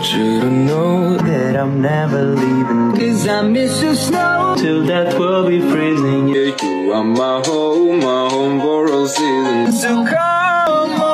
want you to know that I'm never leaving, 'cause I miss the snow till death will be freezing. Yeah, you are my home for all seasons. So come